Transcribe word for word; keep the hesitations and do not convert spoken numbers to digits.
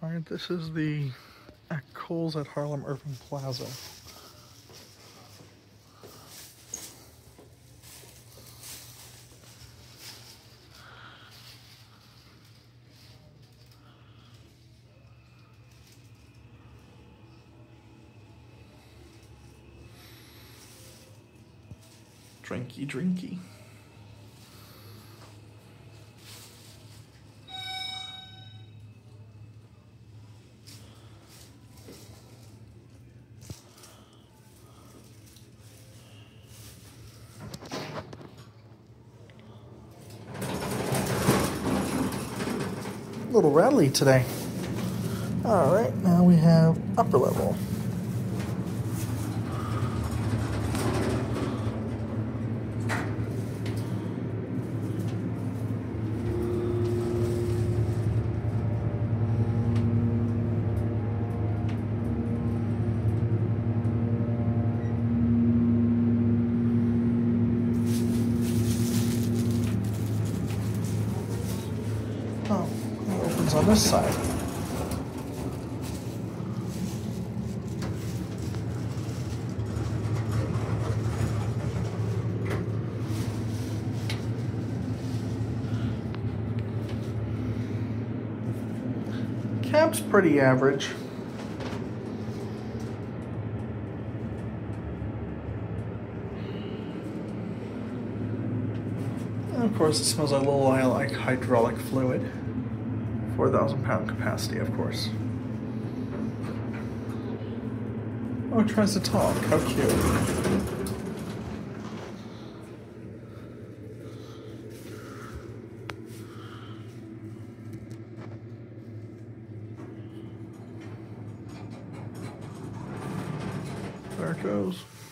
Alright, this is the at Kohl's at Harlem Irving Plaza. Drinky, drinky. A little rattly today. All right, now we have upper level. Oh, it opens on this side. Cab's pretty average. And of course, it smells a little like hydraulic fluid. four thousand pound capacity, of course. Oh, it tries to talk. How cute. There it goes.